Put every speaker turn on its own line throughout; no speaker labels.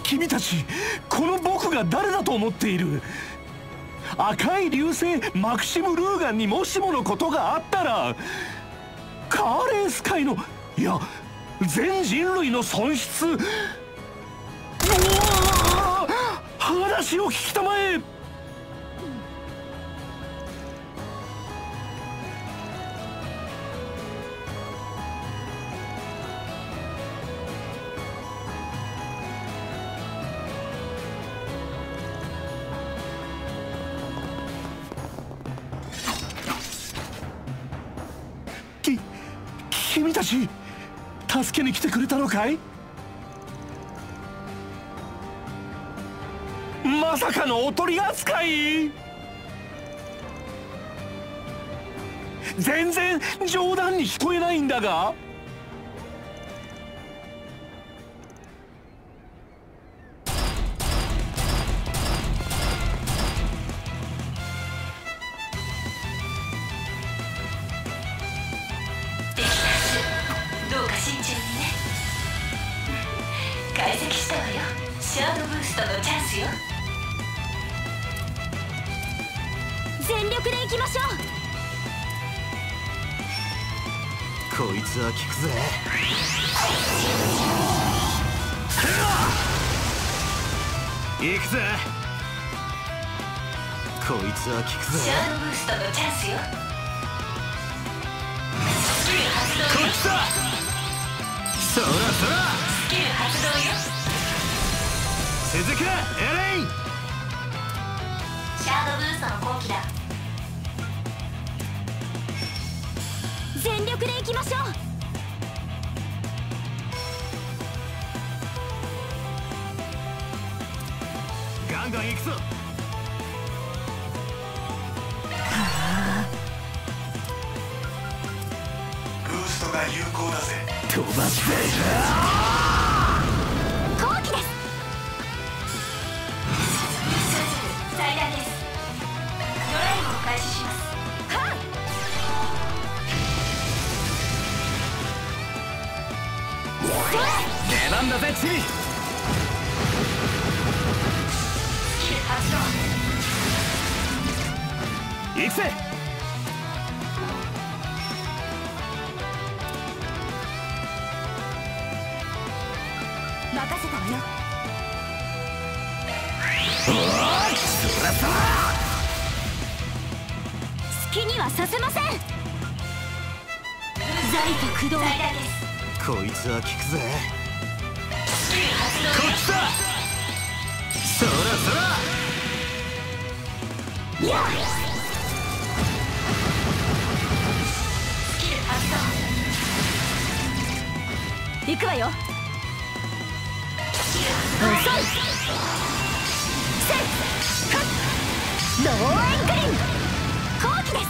君たちこの僕が誰だと思っている？赤い流星マクシム・ルーガンにもしものことがあったらカーレース界のいや全人類の損失。うわ話を聞きたまえ。君たち助けに来てくれたのかい？まさかのおとり扱い？全然冗談に聞こえないんだが。
解析したわよ。シャードブーストのチャンスよ。全力でいきましょ
う。こいつは効くぜ。行くぜ。こいつは効くぜ。
シャードブーストのチャンスよ。スキル発動よ。
こっちだ。そらそら。
スキル発動よ。
続けエレイン。
シャードブーストの後期だ。全力でいきましょう。
ガンガン行くぞ。
ブーストが有効だぜ。
飛ばせ。
後期です。最大です。ドライブを開始します。はっ。
出番だぜチビ。
スキル発動。
行くぜ。
任せたわよ。
そらそら。
好きにはさせません。財と駆動。最大です。
こいつは効くぜ。
スキル発動。
こっちだ。そらそら。
やっ。スキル発動。行くわよ。遅い。セッフッローエングリン後期です。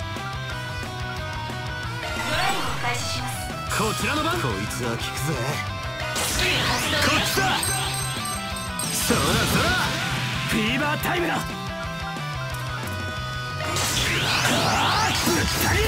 ドライブを開始します。
こちらの番。こいつは効くぜ。
スキル発動。
こっちだ。そらそら。
フィーバータイムだ。ぶった切れ。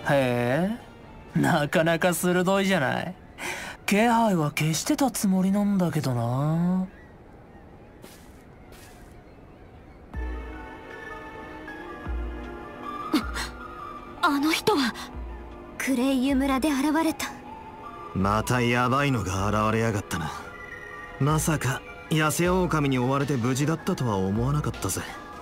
へえ、なかなか鋭いじゃない。気配は消してたつもりなんだけどな。
あの人はクレイユ村で現れた。
またヤバいのが現れやがったな。まさか野生狼に追われて無事だったとは思わなかったぜ。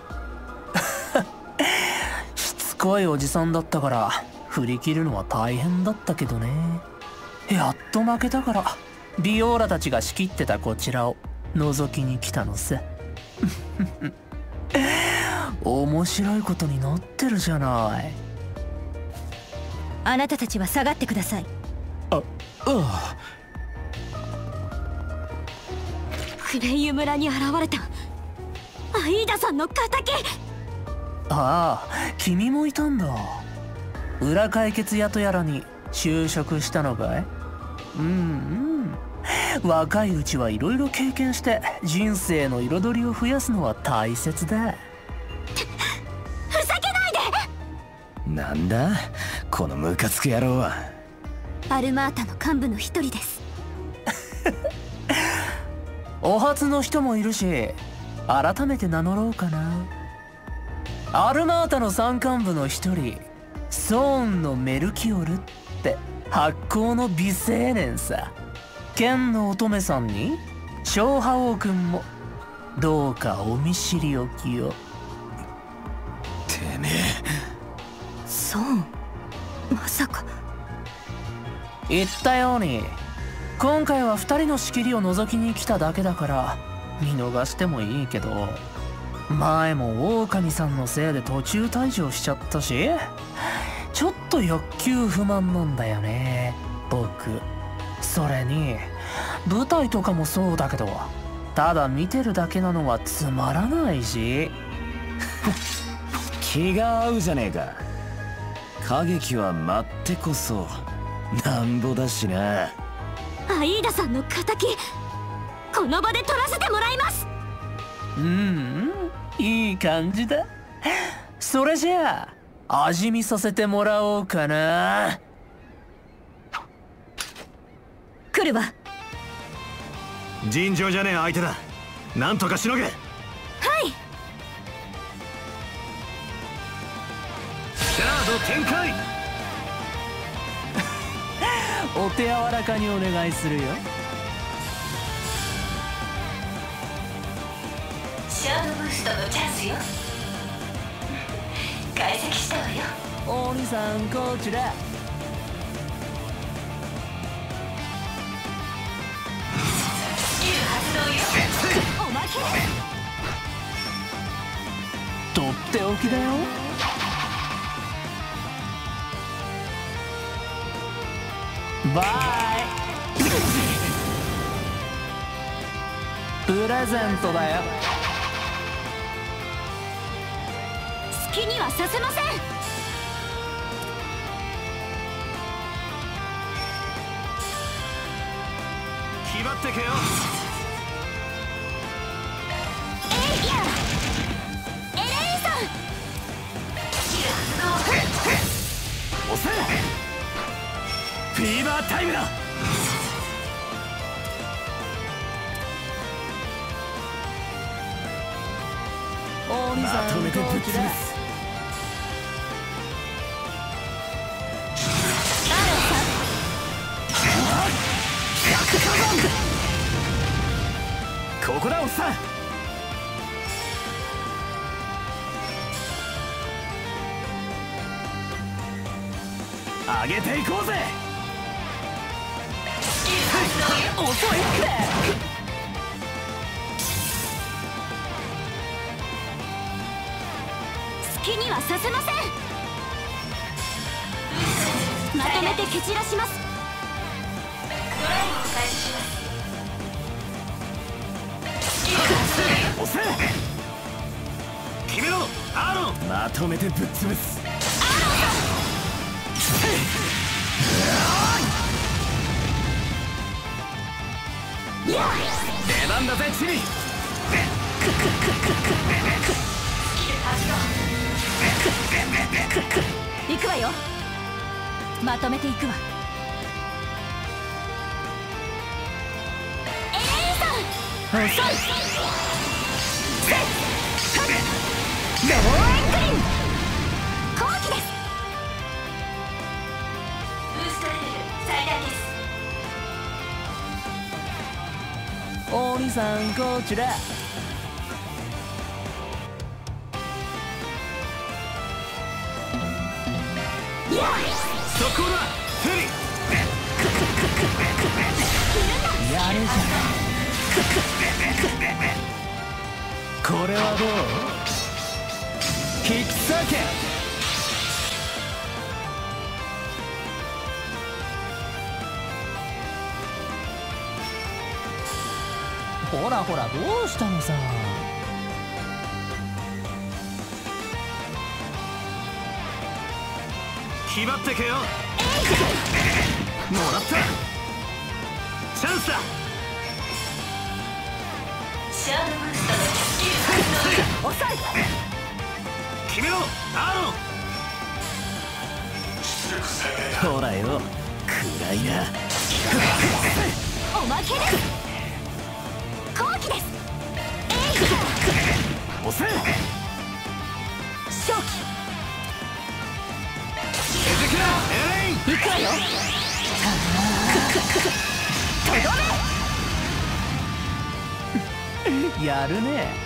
しつこいおじさんだったから振り切るのは大変だったけどね。やっと負けたからビオーラたちが仕切ってたこちらを覗きに来たのさ。面白いことになってるじゃない。
あなたたちは下がってください。クレイユ村に現れたアイーダさんの仇。
ああ、君もいたんだ。裏解決屋とやらに就職したのかい？若いうちはいろいろ経験して人生の彩りを増やすのは大切だ。
ふざけないで。
なんだこのムカつく野郎は。
アルマータの幹部の一人です。
お初の人もいるし、改めて名乗ろうかな。アルマータの山間部の一人、ソーンのメルキオルって発酵の美青年さ。剣の乙女さんに小覇王くんもどうかお見知りおきを。
てめえ。
ソーン、まさか。
言ったように今回は2人の仕切りを覗きに来ただけだから見逃してもいいけど、前も狼さんのせいで途中退場しちゃったし、ちょっと欲求不満なんだよね僕。それに舞台とかもそうだけど、ただ見てるだけなのはつまらないし。
気が合うじゃねえか。歌劇は待ってこそなんぼだしな。
アイーダさんの仇、この場で取らせてもらいます。
いい感じだ。それじゃあ味見させてもらおうかな。
来るわ。
尋常じゃねえ相手だ。なんとかしのげ。
はい。
シャード展開。
お手柔らかにお願いするよ。
シャードブーストのチャンスよ。解析したわよ。
お兄さんこちら。
スキル発動よ。おまけ。
とっておきだよ。バイ。プレゼントだよ。
好きにはさせません。
気張ってけよ。
エイヤエレイさん。スキル発動。
押せ。フィーバータイムだ。
お兄さん
まとめてぶっ潰す。ここだおっさん。上げていこうぜ。
遅いって
好きにはさせません。まとめて蹴散らします。ドライブを開始します。
押せ。
決めろアーロン。
まとめてぶっ潰す。出番だぜチビ。
行くわよ。 まとめていくわ。エレインさん遅い。ローエンクリン後期です。ブーストレベル最大です。
お兄さんこちら。
そこだフェリ
やるじゃん。これはどう？引き裂け。ほらほらどうしたのさ。
決まってけよ。もらったチャンスだ。
シャードブーストのスキル遅い。
決めろアーロン。
出力最大だ。
ほらよ暗いな。
おまけです。後期です。
押せ
正気
エゼキラエレイン
行くわよ。とどめ。
やるね。